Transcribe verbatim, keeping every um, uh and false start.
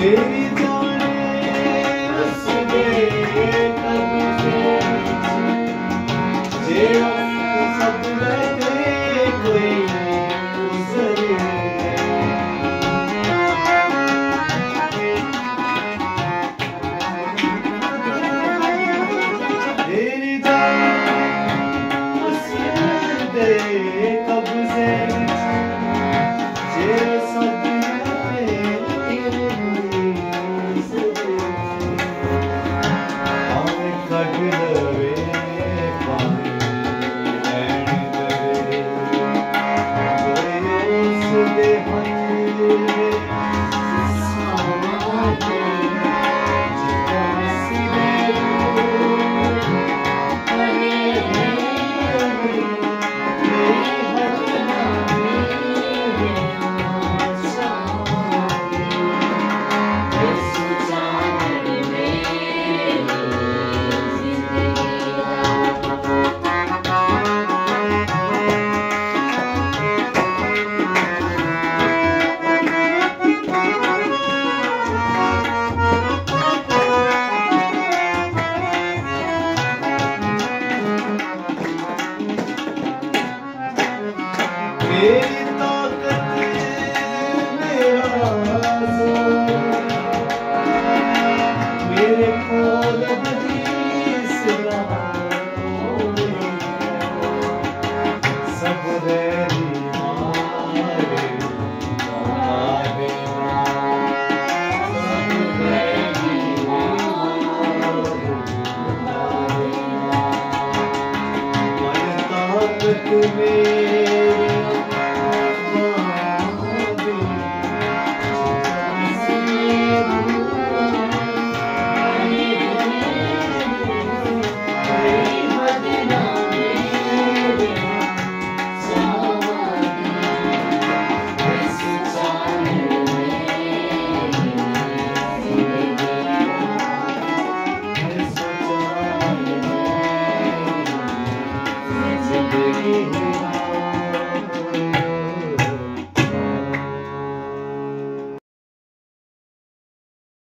मेरी जाने उस दे कब से जे सब रहते कोई गुजरे मेरी जाने उस दे कब से जे सब मेरी ताकत मेरा जोर मेरे कोल हदीस रहा सब रेरी मारे मारे सब रेरी मारे मारे ताकत मेरी Thank you.